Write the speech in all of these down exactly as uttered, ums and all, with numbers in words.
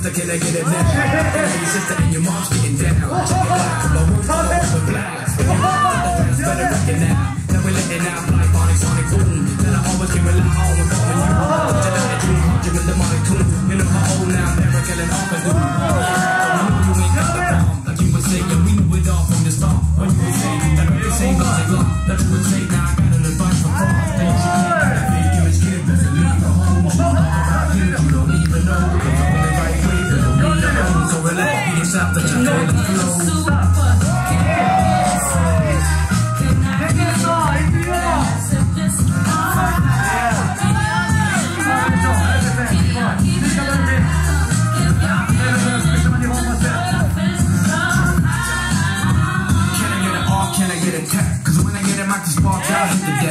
sister, can I get it now? Can I be your sister and your mom's getting down? Check it out, come on, we're all over blast. Better rock it now. Now we're letting out like Bonnie Sonic Boom. Then I always can rely on when calling you. Just let it dream, hundred with the money tune. You know how old now, never killing off a dude. So we know you ain't got the bomb. Like you would say, yeah, we knew it all from the start. When you would say, that really same about the law. That you would say, now I got an advice from prom. That you should keep that fake image kid. Doesn't leave the home. You talk about you, you don't even know. Cause I'm on the right way, you don't need your own. So relax, be yourself, that you know the flow. Cause when I get in my spark, I'll hit the deck.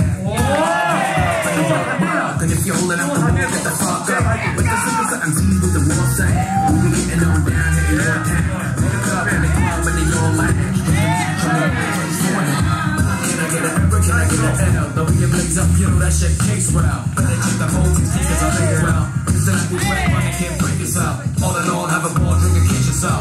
And if you're holding up the wall, get the fuck up. But this is something to with the wall say. We be getting on down here in your town. Pick a cup in the club and they all like it. Can I get a member? Can I get an L? Though we get blaze up, yo, that shit tastes well. Better check the whole thing, cause I lay it well. This is like we wet, but I can't break yourself. All in all, have a ball, drink and kiss yourself.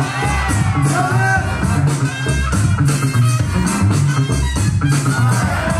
Bravo!